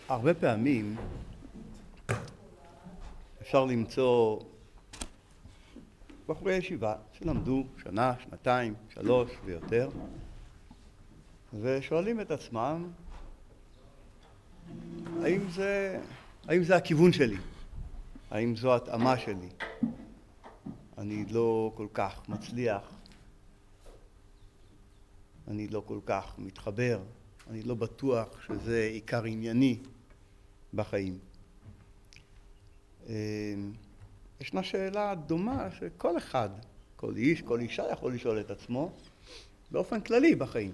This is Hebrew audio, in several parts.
הרבה פעמים אפשר למצוא בחורי ישיבה שלמדו שנה, שנתיים, 3 ויותר, ושואלים את עצמם, האם זה הכיוון שלי? האם זו התאמה שלי? אני לא כל כך מצליח, אני לא כל כך מתחבר, אני לא בטוח שזה עיקר ענייני בחיים. ישנה שאלה דומה שכל אחד, כל איש, כל אישה יכול לשאול את עצמו באופן כללי בחיים.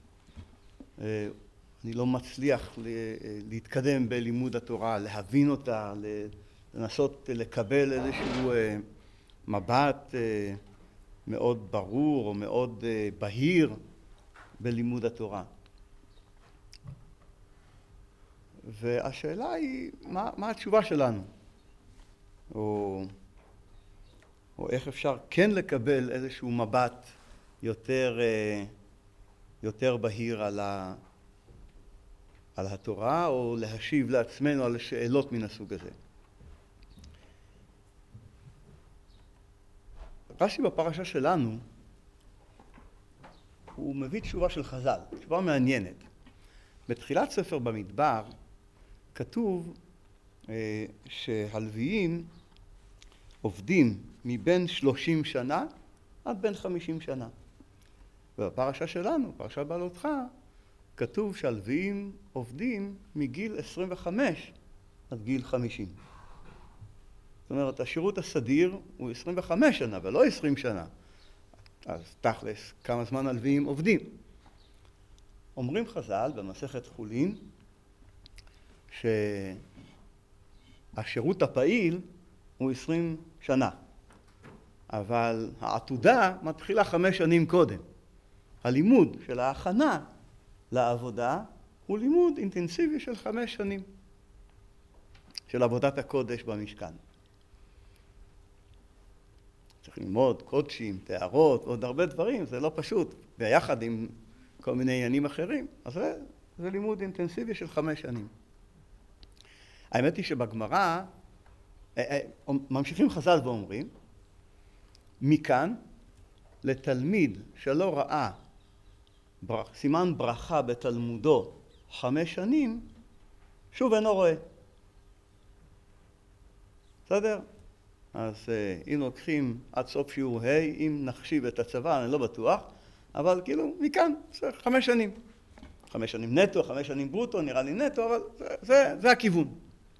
אני לא מצליח להתקדם בלימוד התורה, להבין אותה, לנסות לקבל איזשהו מבט מאוד ברור או מאוד בהיר בלימוד התורה. והשאלה היא, מה התשובה שלנו? או איך אפשר כן לקבל איזשהו מבט יותר בהיר על התורה, או להשיב לעצמנו על שאלות מן הסוג הזה. רש"י בפרשה שלנו, הוא מביא תשובה של חז"ל, תשובה מעניינת. בתחילת ספר במדבר כתוב שהלוויים עובדים מבין 30 שנה עד בין 50 שנה. ובפרשה שלנו, פרשת בעלותך, כתוב שהלוויים עובדים מגיל 25 עד גיל 50. זאת אומרת, השירות הסדיר הוא 25 שנה ולא 20 שנה. אז תכלס, כמה זמן הלוויים עובדים? אומרים חז"ל במסכת חולין שהשירות הפעיל הוא 20 שנה, אבל העתודה מתחילה 5 שנים קודם. הלימוד של ההכנה לעבודה הוא לימוד אינטנסיבי של 5 שנים של עבודת הקודש במשכן. צריך ללמוד קודשים, תארות, עוד הרבה דברים, זה לא פשוט, ביחד עם כל מיני עניינים אחרים, אז זה לימוד אינטנסיבי של 5 שנים. האמת היא שבגמרא ממשיכים חז"ל ואומרים, מכאן לתלמיד שלא ראה סימן ברכה בתלמודו 5 שנים, שוב אינו רואה. בסדר? אז אם לוקחים עד סוף שיעור ה', אם נחשיב את הצבא, אני לא בטוח, אבל כאילו מכאן, 5 שנים. 5 שנים נטו, 5 שנים ברוטו, נראה לי נטו, אבל זה הכיוון.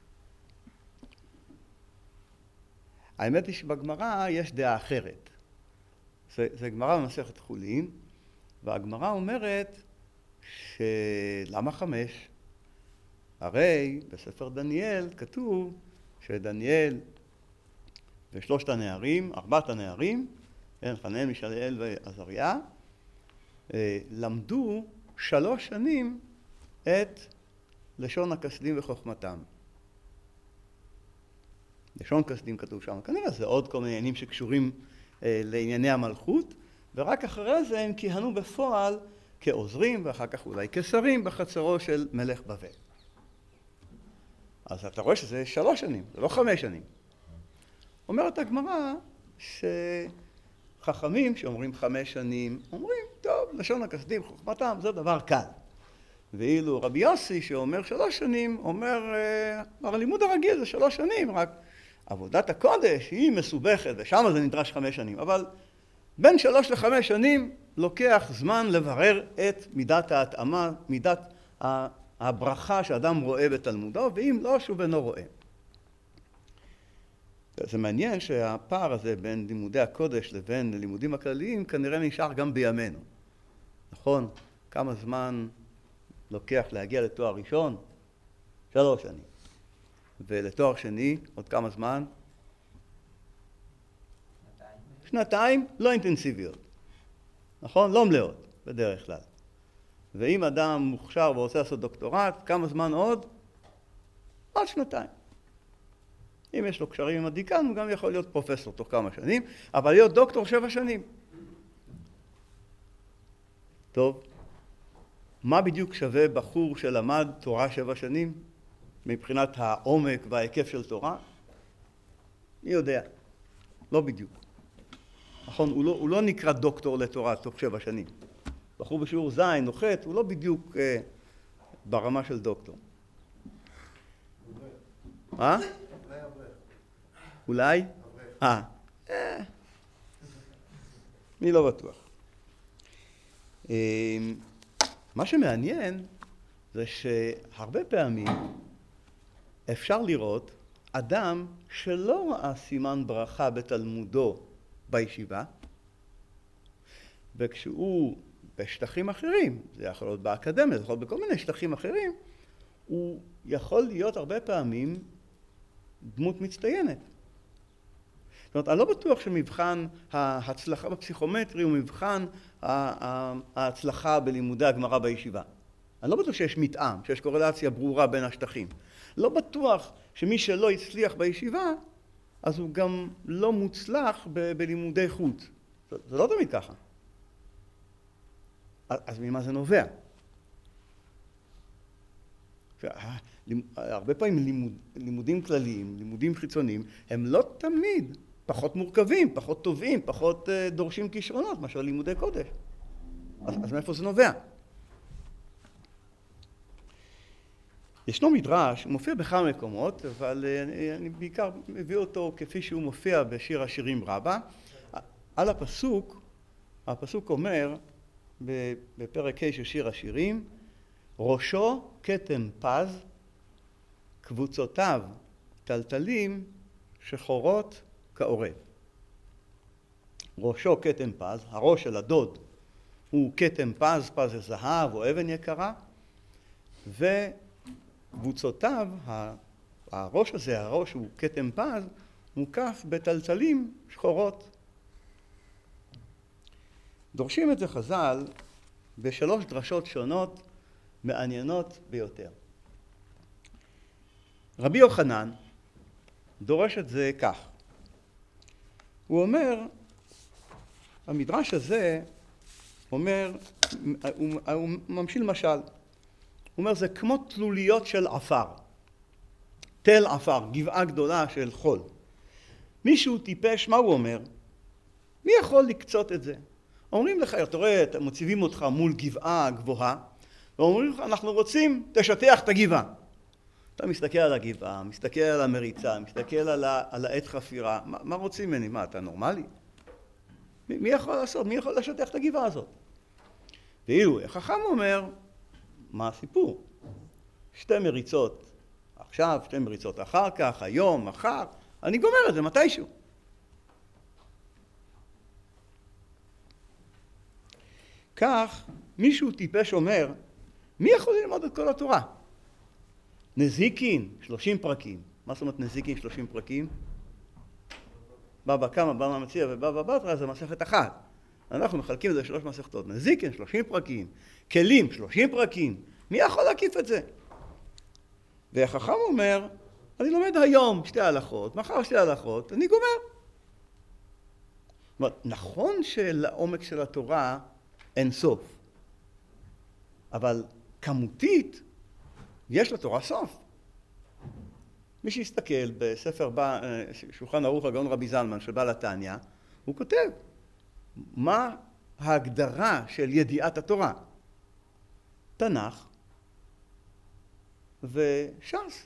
האמת היא שבגמרא יש דעה אחרת. זה גמרא במסכת חולין, והגמרא אומרת שלמה 5? הרי בספר דניאל כתוב שדניאל ושלושת הנערים, 4 הנערים, חנן, מישאל ועזריה, למדו 3 שנים את לשון הכסדים וחוכמתם. לשון כסדים כתוב שם, כנראה זה עוד כל מיני עניינים שקשורים לענייני המלכות, ורק אחרי זה הם כיהנו בפועל כעוזרים ואחר כך אולי כשרים בחצרו של מלך בבל. אז אתה רואה שזה 3 שנים, זה לא 5 שנים. אומרת הגמרא שחכמים שאומרים 5 שנים, אומרים, טוב, לשון הכסדים, חוכמתם, זה דבר קל. ואילו רבי יוסי שאומר 3 שנים, אומר, הלימוד הרגיל זה 3 שנים, רק עבודת הקודש היא מסובכת, ושם זה נדרש 5 שנים. אבל בין 3 ל5 שנים לוקח זמן לברר את מידת ההתאמה, מידת הברכה שאדם רואה בתלמודו, ואם לא, שוב אינו רואה. זה מעניין שהפער הזה בין לימודי הקודש לבין לימודים הכלליים כנראה נשאר גם בימינו. נכון? כמה זמן לוקח להגיע לתואר ראשון? 3 שנים. ולתואר שני, עוד כמה זמן? 2 לא אינטנסיביות. נכון? לא מלאות, בדרך כלל. ואם אדם מוכשר ורוצה לעשות דוקטורט, כמה זמן עוד? עוד 2. אם יש לו קשרים עם הדיקן, הוא גם יכול להיות פרופסור תוך כמה שנים, אבל להיות דוקטור 7 שנים. טוב, מה בדיוק שווה בחור שלמד תורה 7 שנים? מבחינת העומק וההיקף של תורה? מי יודע? לא בדיוק. נכון, הוא לא נקרא דוקטור לתורה תוך 7 שנים. בחור בשיעור ז' או ח' הוא לא בדיוק ברמה של דוקטור. אולי? אני לא בטוח. מה שמעניין זה שהרבה פעמים אפשר לראות אדם שלא ראה סימן ברכה בתלמודו בישיבה, וכשהוא בשטחים אחרים, זה יכול להיות באקדמיה, זה יכול להיות בכל מיני שטחים אחרים, הוא יכול להיות הרבה פעמים דמות מצטיינת. זאת אומרת, אני לא בטוח שמבחן ההצלחה בפסיכומטרי הוא מבחן ההצלחה בלימודי הגמרא בישיבה. אני לא בטוח שיש מתאם, שיש קורלציה ברורה בין השטחים. לא בטוח שמי שלא הצליח בישיבה, אז הוא גם לא מוצלח בלימודי חוץ. זה לא תמיד ככה. אז ממה זה נובע? הרבה פעמים לימודים כלליים, לימודים חיצוניים, הם לא תמיד פחות מורכבים, פחות טובים, פחות דורשים כישרונות מאשר לימודי קודש. אז מאיפה זה נובע? ישנו מדרש, הוא מופיע בכמה מקומות, אבל אני בעיקר מביא אותו כפי שהוא מופיע בשיר השירים רבה. על הפסוק אומר בפרק ה' של שיר השירים, ראשו כתם פז, קבוצותיו טלטלים שחורות כעורב. ראשו כתם פז, הראש של הדוד הוא כתם פז, פז זה זהב או אבן יקרה, וקבוצותיו, הראש הזה, הראש הוא כתם פז, מוקף בטלטלים שחורות. דורשים את זה חז"ל בשלוש דרשות שונות מעניינות ביותר. רבי יוחנן דורש את זה כך. הוא אומר, המדרש הזה אומר, הוא ממשיל משל. הוא אומר, זה כמו תלוליות של עפר. תל עפר, גבעה גדולה של חול. מישהו טיפש, מה הוא אומר? מי יכול לקצות את זה? אומרים לך, אתה רואה, מציבים אותך מול גבעה גבוהה, ואומרים לך, אנחנו רוצים, תשטח את הגבעה. אתה מסתכל על הגבעה, מסתכל על המריצה, מסתכל על העת חפירה, מה רוצים ממני? מה, אתה נורמלי? מי יכול לעשות? מי יכול לשטח את הגבעה הזאת? ואילו, החכם אומר, מה הסיפור? 2 מריצות עכשיו, 2 מריצות אחר כך, היום, מחר, אני גומר את זה מתישהו. כך, מישהו טיפש אומר, מי יכול ללמוד את כל התורה? נזיקין, 30 פרקים. מה זאת אומרת נזיקין, 30 פרקים? בבא קמא, בבא מציעא ובבא בתרא זה מסכת אחת. אנחנו מחלקים את זה 3 מסכתות. נזיקין, 30 פרקים. כלים, 30 פרקים. מי יכול להקיף את זה? והחכם אומר, אני לומד היום 2 הלכות, מחר 2 הלכות, אני גומר. זאת אומרת, נכון שלעומק של התורה אין סוף. אבל כמותית יש לתורה סוף. מי שיסתכל בספר שולחן ערוך הגאון רבי זלמן של בעל התניא, הוא כותב מה ההגדרה של ידיעת התורה. תנ"ך וש"ס.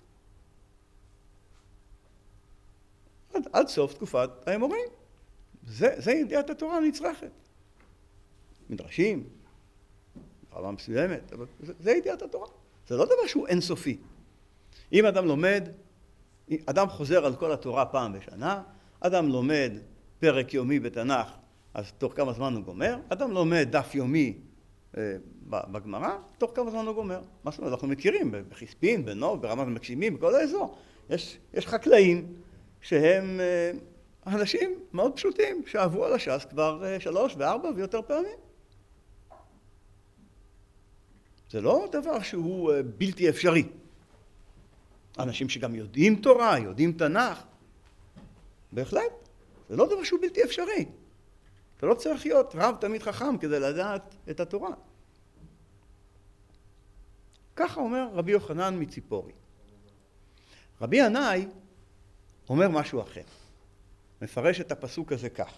עד סוף תקופת האמוראים. זה ידיעת התורה הנצרכת. מדרשים, ברמה מסוימת, אבל זה ידיעת התורה. זה לא דבר שהוא אינסופי. אם אדם לומד, אדם חוזר על כל התורה פעם בשנה, אדם לומד פרק יומי בתנ"ך, אז תוך כמה זמן הוא גומר, אדם לומד דף יומי בגמרא, תוך כמה זמן הוא גומר. מה זאת אומרת? אנחנו מכירים בחיספין, בנוב, ברמת המקשימים, בכל האזור. יש חקלאים שהם אנשים מאוד פשוטים, שעברו על הש"ס כבר 3 ו4 ויותר פעמים. זה לא דבר שהוא בלתי אפשרי. אנשים שגם יודעים תורה, יודעים תנ"ך, בהחלט, זה לא דבר שהוא בלתי אפשרי. אתה לא צריך להיות רב תמיד חכם כדי לדעת את התורה. ככה אומר רבי יוחנן מציפורי. רבי ינאי אומר משהו אחר. מפרש את הפסוק הזה כך.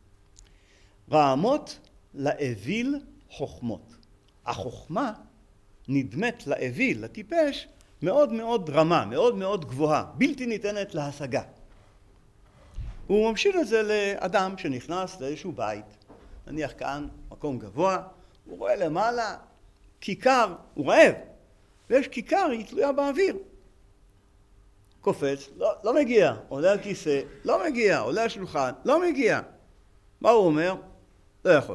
רעמות לאוויל חוכמות. החוכמה נדמת לאוויל, לטיפש, מאוד מאוד רמה, מאוד מאוד גבוהה, בלתי ניתנת להשגה. הוא ממשיל את זה לאדם שנכנס לאיזשהו בית, נניח כאן מקום גבוה, הוא רואה למעלה כיכר, הוא רעב, ויש כיכר, היא תלויה באוויר. קופץ, לא מגיע, עולה על כיסא, לא מגיע, עולה על שולחן, לא מגיע. מה הוא אומר? לא יכול.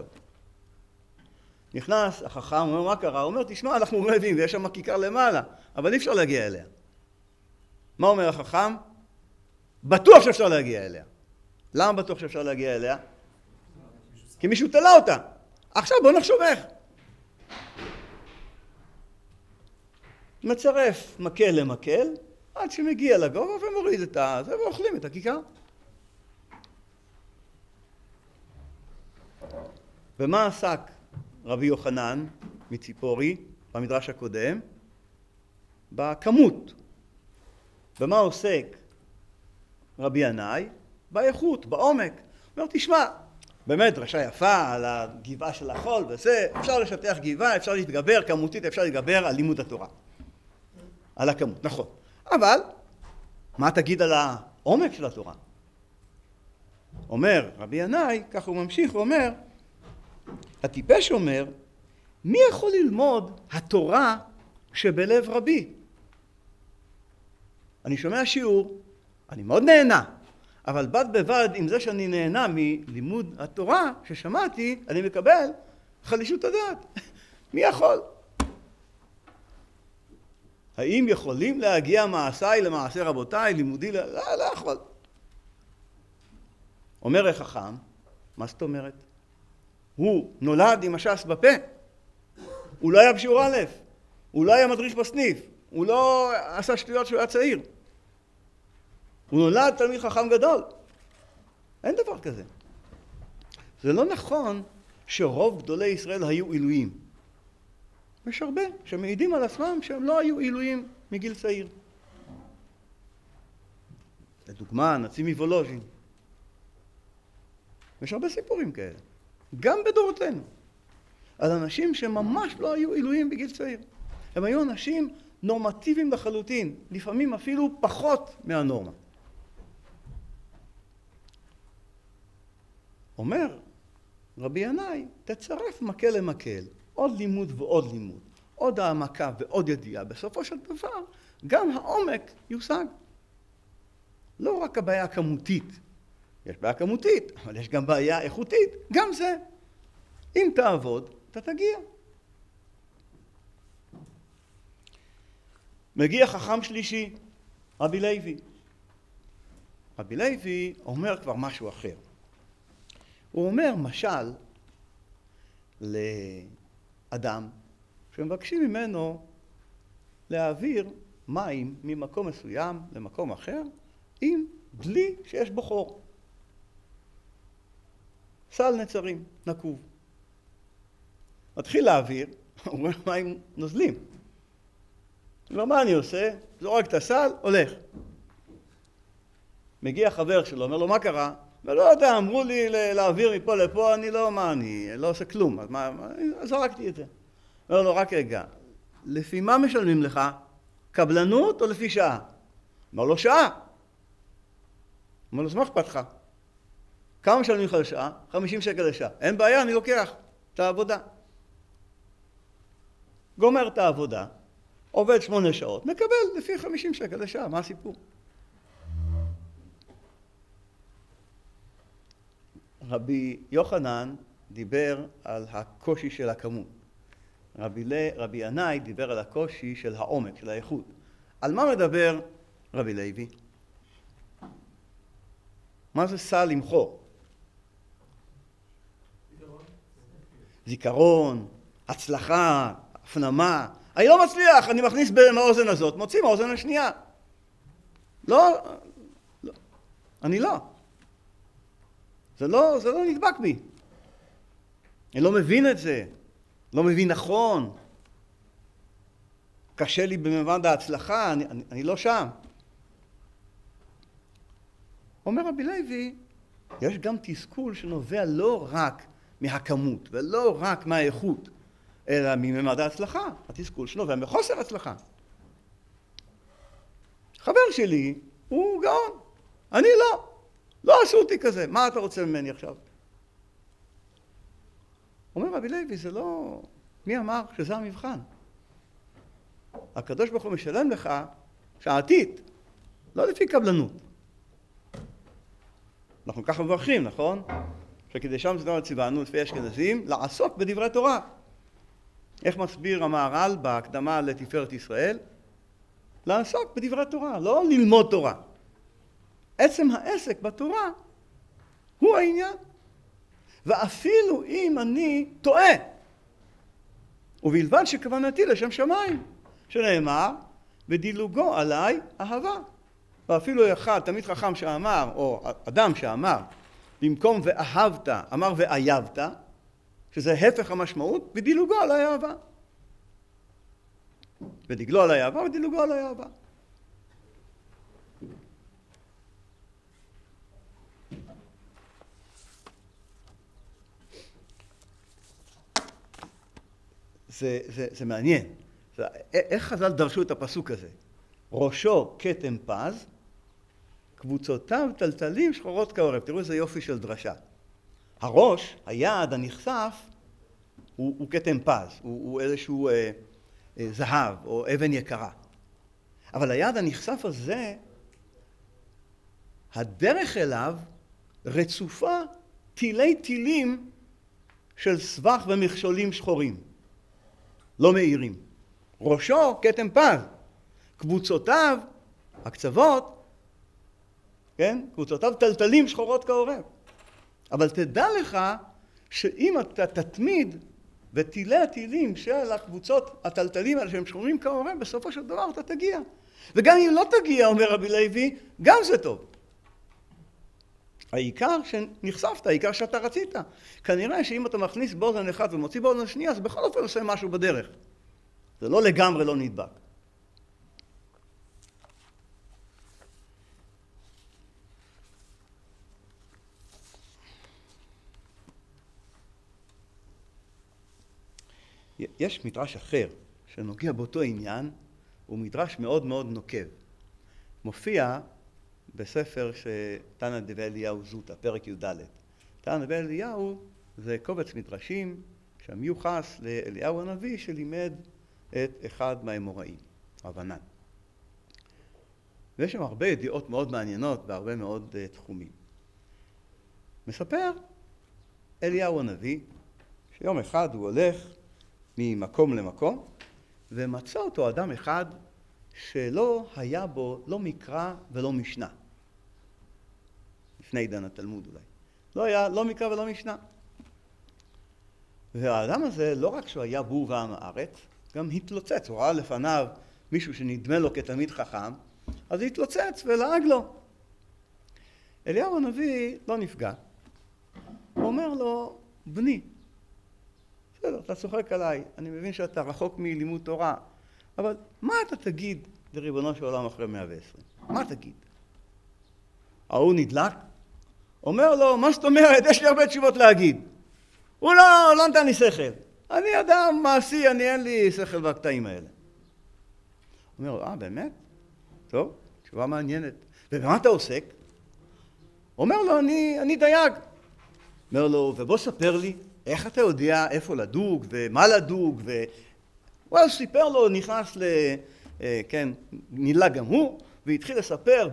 נכנס החכם, הוא אומר, מה קרה? הוא אומר, תשמע, אנחנו רעבים, ויש שם כיכר למעלה, אבל אי אפשר להגיע אליה. מה אומר החכם? בטוח שאפשר להגיע אליה. למה בטוח שאפשר להגיע אליה? כי מישהו תלה אותה. עכשיו בוא נחשוב איך. מצרף מקל למקל, עד שמגיע לגובה ומוריד את זה ואוכלים את הכיכר. ומה עסק רבי יוחנן מציפורי במדרש הקודם? בכמות. ומה עוסק רבי ינאי? באיכות, בעומק. הוא אומר, תשמע, באמת דרשה יפה על הגבעה של החול וזה, אפשר לשטח גבעה, אפשר להתגבר כמותית, אפשר להתגבר על לימוד התורה. על הכמות, נכון. אבל, מה תגיד על העומק של התורה? אומר רבי ינאי, כך הוא ממשיך, הוא אומר, הטיפש אומר, מי יכול ללמוד התורה שבלב רבי? אני שומע שיעור, אני מאוד נהנה, אבל בד בבד עם זה שאני נהנה מלימוד התורה ששמעתי, אני מקבל חלישות הדעת. מי יכול? האם יכולים להגיע מעשיי למעשה רבותיי, לימודי? לא יכול. אומר החכם, מה זאת אומרת? הוא נולד עם הש"ס בפה, הוא לא היה בשיעור א', הוא לא היה מדריך בסניף, הוא לא עשה שטויות שהוא היה צעיר. הוא נולד תלמיד חכם גדול. אין דבר כזה. זה לא נכון שרוב גדולי ישראל היו עילויים. יש הרבה שמעידים על עצמם שהם לא היו עילויים מגיל צעיר. לדוגמה, נציב מוולוז'ין. יש הרבה סיפורים כאלה. גם בדורותינו. על אנשים שממש לא היו עילויים בגיל צעיר. הם היו אנשים נורמטיביים לחלוטין, לפעמים אפילו פחות מהנורמה. אומר רבי ינאי, תצרף מקל למקל, עוד לימוד ועוד לימוד, עוד העמקה ועוד ידיעה. בסופו של דבר, גם העומק יושג. לא רק הבעיה הכמותית, יש בעיה כמותית, אבל יש גם בעיה איכותית, גם זה. אם תעבוד, אתה תגיע. מגיע חכם שלישי, רבי לוי. רבי לוי אומר כבר משהו אחר. הוא אומר משל לאדם שמבקשים ממנו להעביר מים ממקום מסוים למקום אחר עם דלי שיש בו חור. סל נצרים, נקוב. מתחיל להעביר, הוא אומר מים נוזלים. הוא אומר, מה אני עושה? זורק את הסל, הולך. מגיע חבר שלו, אומר לו, מה קרה? ולא יודע, אמרו לי להעביר מפה לפה, אני לא עושה כלום, אז זרקתי את זה. אומר לו, רק רגע, לפי מה משלמים לך? קבלנות או לפי שעה? אומר לו, שעה. אומר לו, אז מה אכפת לך? כמה משלמים לך לשעה? 50 שקל לשעה. אין בעיה, אני לוקח את העבודה. גומר את העבודה, עובד 8 שעות, מקבל לפי 50 שקל לשעה, מה הסיפור? רבי יוחנן דיבר על הקושי של הכמות. רבי ינאי דיבר על הקושי של העומק, של האיכות. על מה מדבר רבי לוי? מה זה סל עם חור? זיכרון, הצלחה, הפנמה. אני לא מצליח, אני מכניס מהאוזן הזאת, מוציא מהאוזן השנייה. לא, אני לא. זה לא נדבק בי. אני לא מבין את זה. לא מבין נכון. קשה לי במובן ההצלחה, אני לא שם. אומר רבי לוי, יש גם תסכול שנובע לא רק מהכמות ולא רק מהאיכות, אלא מממד ההצלחה. התסכול שנובע מחוסר הצלחה. חבר שלי הוא גאון, אני לא עשו אותי כזה, מה אתה רוצה ממני עכשיו? אומר רבי לוי, זה לא... מי אמר שזה המבחן? הקדוש ברוך הוא משלם לך שעתית, לא לפי קבלנות. אנחנו ככה מברכים, נכון? שכדי שם זה ציוונו לפי אשכנזים לעסוק בדברי תורה. איך מסביר המהר"ל בהקדמה לתפארת ישראל? לעסוק בדברי תורה, לא ללמוד תורה. עצם העסק בתורה הוא העניין. ואפילו אם אני טועה, ובלבד שכוונתי לשם שמיים, שנאמר, ודילוגו עליי אהבה. ואפילו אחד, תמיד חכם שאמר, או אדם שאמר, במקום ואהבת, אמר ואייבת, שזה הפך המשמעות, ודילוגו עליי אהבה. ודגלו עליי אהבה, ודילוגו עליי אהבה. זה מעניין. איך חז"ל דרשו את הפסוק הזה? ראשו כתם פז, קבוצותיו טלטלים שחורות כעורב. תראו איזה יופי של דרשה. הראש, היעד הנחשף, הוא כתם פז, הוא איזשהו זהב או אבן יקרה. אבל היעד הנחשף הזה, הדרך אליו רצופה תילי תילים של סבך ומכשולים שחורים. לא מאירים. ראשו כתם פז, קבוצותיו, הקצוות, כן? קבוצותיו טלטלים שחורות כעורב. אבל תדע לך שאם אתה תתמיד ותילי התילים של הקבוצות הטלטלים האלה שהם שחורים כעורב, בסופו של דבר אתה תגיע. וגם אם לא תגיע, אומר רבי לוי, גם זה טוב. העיקר שנחשפת, העיקר שאתה רצית. כנראה שאם אתה מכניס באוזן אחד ומוציא באוזן שנייה, אז בכל אופן עושה משהו בדרך. זה לא לגמרי לא נדבק. יש מדרש אחר שנוגע באותו עניין, הוא מדרש מאוד מאוד נוקב. מופיע בספר שתנא דבי אליהו זוטא, פרק י"ד. תנא דבי אליהו זה קובץ מדרשים שמיוחס לאליהו הנביא שלימד את אחד מהאמוראים, רבנן. ויש שם הרבה ידיעות מאוד מעניינות בהרבה מאוד תחומים. מספר אליהו הנביא שיום אחד הוא הולך ממקום למקום ומצא אותו אדם אחד שלא היה בו לא מקרא ולא משנה. לפני עידן התלמוד אולי. לא היה לא מקרא ולא משנה. והאדם הזה לא רק שהוא היה בור ועם הארץ, גם התלוצץ. הוא ראה לפניו מישהו שנדמה לו כתלמיד חכם, אז התלוצץ ולעג לו. אליהו הנביא לא נפגע. הוא אומר לו, בני, בסדר, אתה צוחק עליי, אני מבין שאתה רחוק מלימוד תורה, אבל מה אתה תגיד לריבונו של עולם אחרי 120? מה תגיד? ההוא נדלק, אומר לו, מה זאת אומרת? יש לי הרבה תשובות להגיד. הוא לא נתן לי שכל. אני אדם מעשי, אין לי שכל בקטעים האלה. הוא אומר, באמת? טוב, תשובה מעניינת. ובמה אתה עוסק? אומר לו, אני דייג. אומר לו, ובוא ספר לי, איך אתה יודע איפה לדוג ומה לדוג? הוא סיפר לו, נכנס כן, נילה גם הוא, והתחיל לספר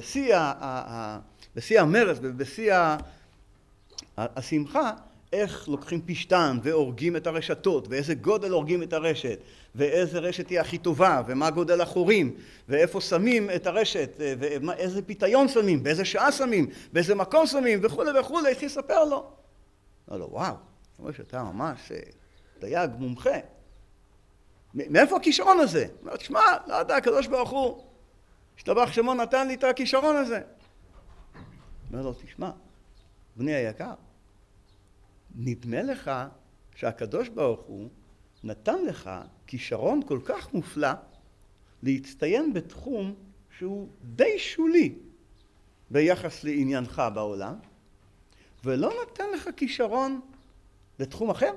בשיא המרץ ובשיא השמחה, איך לוקחים פשטן והורגים את הרשתות, ואיזה גודל הורגים את הרשת, ואיזה רשת היא הכי טובה, ומה גודל החורים, ואיפה שמים את הרשת, ואיזה פיתיון שמים, באיזה שעה שמים, באיזה מקום שמים, וכו' וכו', התחיל לספר לו. אמר לו, וואו, זאת אומרת שאתה ממש דייג מומחה. מאיפה הכישרון הזה? הוא אומר, תשמע, לא יודע, הקדוש ברוך הוא, השתבח שמו נתן לי את הכישרון הזה. אומר לו, תשמע, בני היקר, נדמה לך שהקדוש ברוך הוא נתן לך כישרון כל כך מופלא להצטיין בתחום שהוא די שולי. ביחס לעניינך בעולם, ולא נתן לך כישרון לתחום אחר?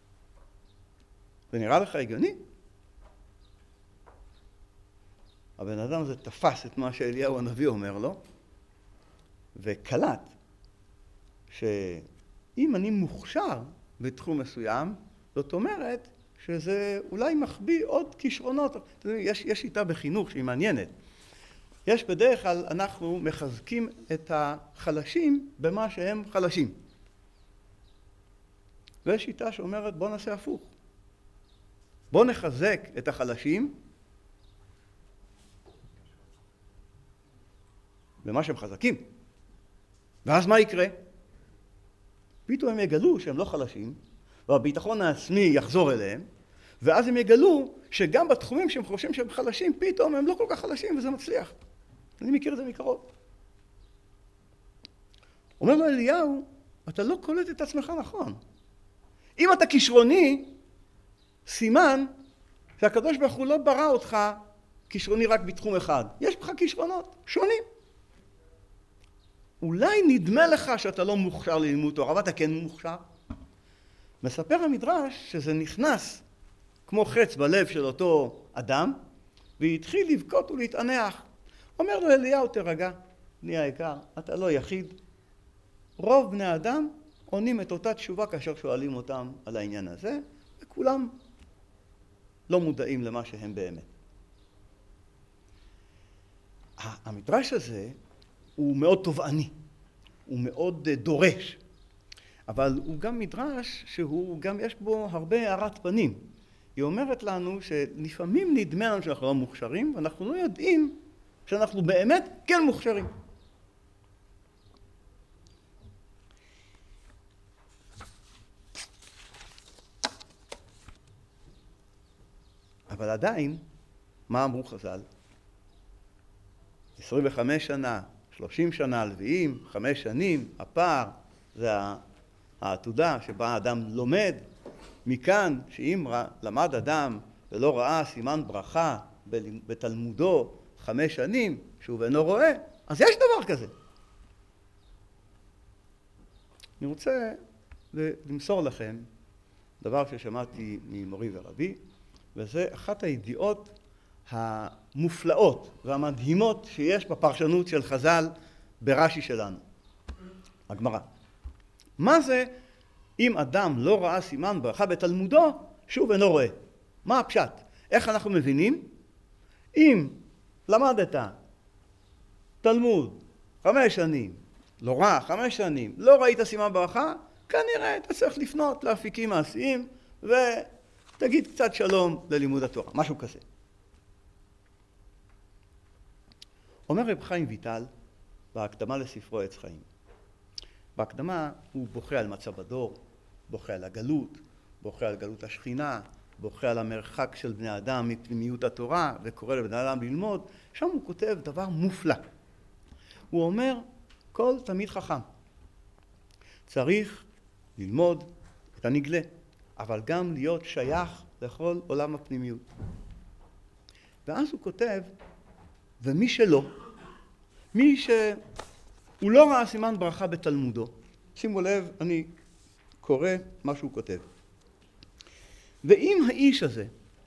זה נראה לך הגיוני? הבן אדם הזה תפס את מה שאליהו הנביא אומר לו, וקלט שאם אני מוכשר בתחום מסוים, זאת אומרת שזה אולי מחביא עוד כישרונות. יש שיטה בחינוך שהיא מעניינת. יש בדרך כלל, אנחנו מחזקים את החלשים במה שהם חלשים. ויש שיטה שאומרת בוא נעשה הפוך. בוא נחזק את החלשים במה שהם חזקים. ואז מה יקרה? פתאום הם יגלו שהם לא חלשים, והביטחון העצמי יחזור אליהם, ואז הם יגלו שגם בתחומים שהם חושבים שהם חלשים, פתאום הם לא כל כך חלשים וזה מצליח. אני מכיר את זה מקרוב. אומר לו אליהו, אתה לא קולט את עצמך נכון. אם אתה כישרוני, סימן שהקדוש ברוך הוא לא ברא אותך כישרוני רק בתחום אחד. יש בך כישרונות שונים. אולי נדמה לך שאתה לא מוכשר ללימוד תורה, אבל אתה כן מוכשר. מספר המדרש שזה נכנס כמו חץ בלב של אותו אדם, והתחיל לבכות ולהתענח. אומר לו אליהו, תרגע, בני היקר, אתה לא יחיד. רוב בני האדם עונים את אותה תשובה כאשר שואלים אותם על העניין הזה, וכולם לא מודעים למה שהם באמת. המדרש הזה הוא מאוד תובעני, הוא מאוד דורש, אבל הוא גם מדרש שהוא גם יש בו הרבה הארת פנים. היא אומרת לנו שלפעמים נדמה לנו שאנחנו לא מוכשרים, ואנחנו לא יודעים שאנחנו באמת כן מוכשרים. אבל עדיין, מה אמרו חז"ל? 25 שנה, 30 שנה, לוויים, 5 שנים, הפער, זה העתודה שבה האדם לומד. מכאן שאם למד אדם ולא ראה סימן ברכה בתלמודו 5 שנים, שהוא אינו רואה, אז יש דבר כזה. אני רוצה למסור לכם דבר ששמעתי ממורי ורבי, וזה אחת הידיעות המופלאות והמדהימות שיש בפרשנות של חז"ל ברש"י שלנו, הגמרא. מה זה אם אדם לא ראה סימן ברכה בתלמודו, שוב אינו רואה? מה הפשט? איך אנחנו מבינים? אם למדת תלמוד 5 שנים, לא ראה 5 שנים, לא ראית סימן ברכה, כנראה אתה צריך לפנות לאפיקים מעשיים ותגיד קצת שלום ללימוד התורה, משהו כזה. אומר רב חיים ויטל בהקדמה לספרו עץ חיים. בהקדמה הוא בוכה על מצב הדור, בוכה על הגלות, בוכה על גלות השכינה, בוכה על המרחק של בני אדם מפנימיות התורה, וקורא לבני אדם ללמוד. שם הוא כותב דבר מופלא. הוא אומר, כל תלמיד חכם צריך ללמוד את הנגלה, אבל גם להיות שייך לכל עולם הפנימיות. ואז הוא כותב, ומי שלא, מי שהוא לא ראה סימן ברכה בתלמודו, שימו לב, אני קורא מה שהוא כותב. ואם האיש הזה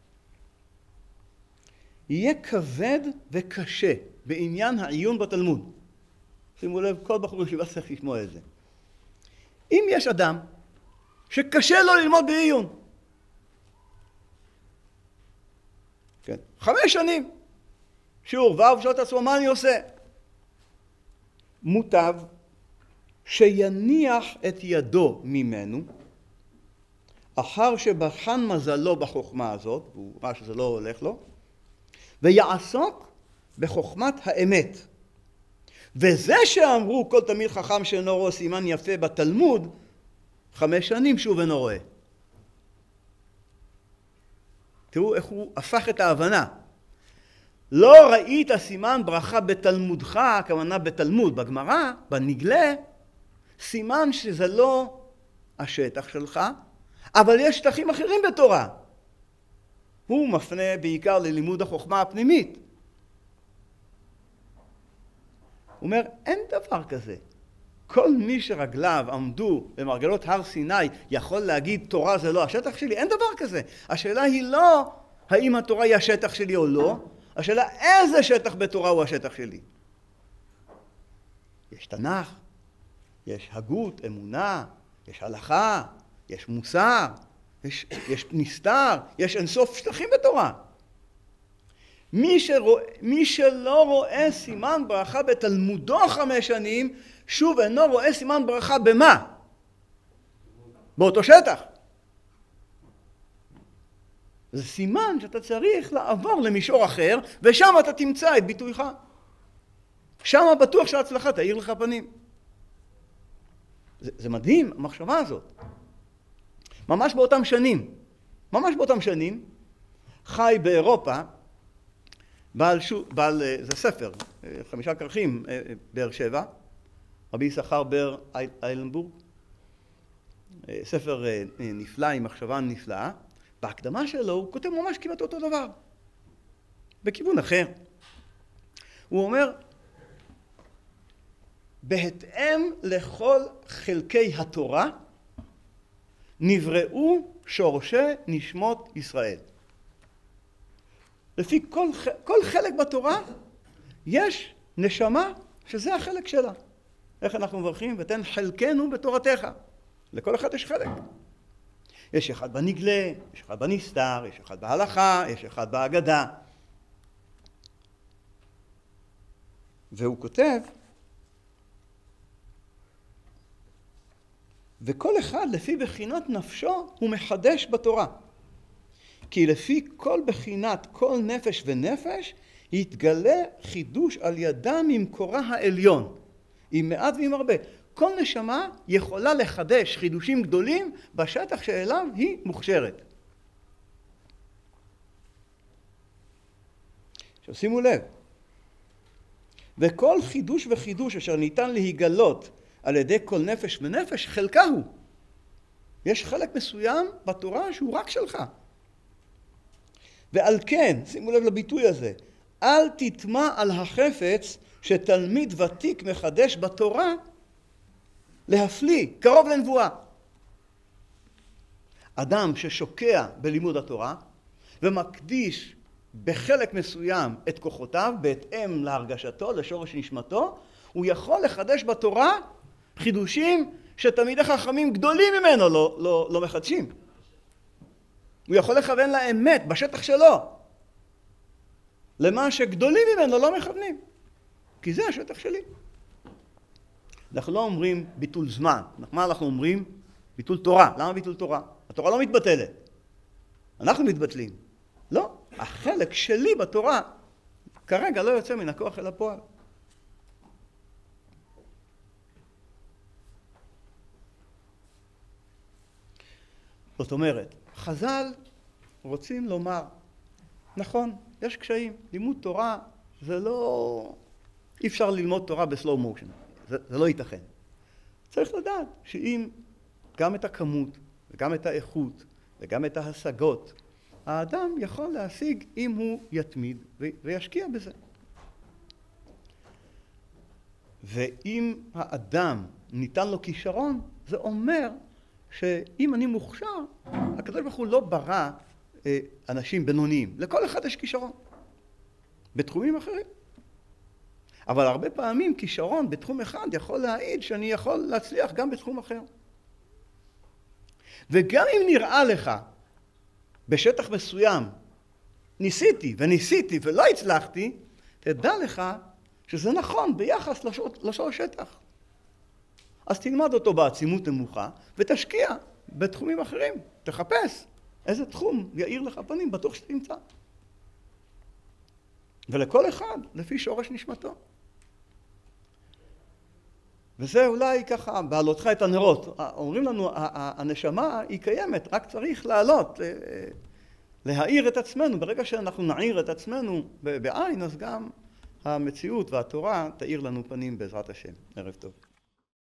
יהיה כבד וקשה בעניין העיון בתלמוד, שימו לב, כל בחור ישיבה צריך לשמוע את זה. אם יש אדם שקשה לו ללמוד בעיון, כן, 5 שנים, שיעור ו' שואל את עצמו מה אני עושה? מוטב שיניח את ידו ממנו, אחר שבחן מזלו בחוכמה הזאת, הוא ראה שזה לא הולך לו, ויעסוק בחוכמת האמת. וזה שאמרו כל תלמיד חכם שאינו רואה סימן יפה בתלמוד, 5 שנים שוב אינו רואה. תראו איך הוא הפך את ההבנה. לא ראית סימן ברכה בתלמודך, הכוונה בתלמוד, בגמרא, בנגלה, סימן שזה לא השטח שלך, אבל יש שטחים אחרים בתורה. הוא מפנה בעיקר ללימוד החוכמה הפנימית. הוא אומר, אין דבר כזה. כל מי שרגליו עמדו במרגלות הר סיני יכול להגיד תורה זה לא השטח שלי? אין דבר כזה. השאלה היא לא האם התורה היא השטח שלי או לא, השאלה איזה שטח בתורה הוא השטח שלי. יש תנ"ך, יש הגות, אמונה, יש הלכה, יש מוסר, יש נסתר, יש אינסוף שטחים בתורה. מי שלא רואה סימן ברכה בתלמודו 5 שנים, שוב אינו רואה סימן ברכה במה? באותו שטח. זה סימן שאתה צריך לעבור למישור אחר, ושם אתה תמצא את ביטויך. שם בטוח שההצלחה תאיר לך פנים. זה מדהים, המחשבה הזאת. ממש באותם שנים, חי באירופה, זה ספר, 5 כרכים, באר שבע, רבי יששכר בר איילנבורג, ספר נפלא עם מחשבה נפלאה. בהקדמה שלו הוא כותב ממש כמעט אותו דבר, בכיוון אחר. הוא אומר, בהתאם לכל חלקי התורה נבראו שורשי נשמות ישראל. לפי כל חלק בתורה יש נשמה שזה החלק שלה. איך אנחנו מברכים? ותן חלקנו בתורתך. לכל אחד יש חלק. יש אחד בנגלה, יש אחד בנסתר, יש אחד בהלכה, יש אחד בהגדה. והוא כותב, וכל אחד לפי בחינת נפשו הוא מחדש בתורה. כי לפי כל בחינת כל נפש ונפש יתגלה חידוש על ידם ממקורה העליון, עם מעט ועם הרבה. כל נשמה יכולה לחדש חידושים גדולים בשטח שאליו היא מוכשרת. עכשיו שימו לב, וכל חידוש וחידוש אשר ניתן להיגלות על ידי כל נפש ונפש, חלקה הוא. יש חלק מסוים בתורה שהוא רק שלך. ועל כן, שימו לב לביטוי הזה, אל תטמע על החפץ שתלמיד ותיק מחדש בתורה להפליא, קרוב לנבואה. אדם ששוקע בלימוד התורה ומקדיש בחלק מסוים את כוחותיו בהתאם להרגשתו, לשורש נשמתו, הוא יכול לחדש בתורה חידושים שתלמידי חכמים גדולים ממנו לא מחדשים. הוא יכול לכוון לאמת בשטח שלו, למה שגדולים ממנו לא מכוונים, כי זה השטח שלי. אנחנו לא אומרים ביטול זמן. מה אנחנו אומרים? ביטול תורה. למה ביטול תורה? התורה לא מתבטלת. אנחנו מתבטלים. לא. החלק שלי בתורה כרגע לא יוצא מן הכוח אל הפועל. זאת אומרת, חז"ל רוצים לומר, נכון, יש קשיים. לימוד תורה זה לא... אי אפשר ללמוד תורה בסלואו מושן. זה לא ייתכן. צריך לדעת שאם גם את הכמות וגם את האיכות וגם את ההשגות, האדם יכול להשיג אם הוא יתמיד וישקיע בזה. ואם האדם ניתן לו כישרון, זה אומר שאם אני מוכשר, הקדוש ברוך הוא לא ברא אנשים בינוניים. לכל אחד יש כישרון. בתחומים אחרים. אבל הרבה פעמים כישרון בתחום אחד יכול להעיד שאני יכול להצליח גם בתחום אחר. וגם אם נראה לך בשטח מסוים, ניסיתי וניסיתי ולא הצלחתי, תדע לך שזה נכון ביחס לשור שטח. אז תלמד אותו בעצימות נמוכה ותשקיע בתחומים אחרים. תחפש איזה תחום יאיר לך פנים, בטוח שתמצא. ולכל אחד לפי שורש נשמתו. וזה אולי ככה, בעלותך את הנרות. אומרים לנו, הנשמה היא קיימת, רק צריך לעלות, להאיר את עצמנו. ברגע שאנחנו נעיר את עצמנו בעין, אז גם המציאות והתורה תאיר לנו פנים בעזרת השם. ערב טוב.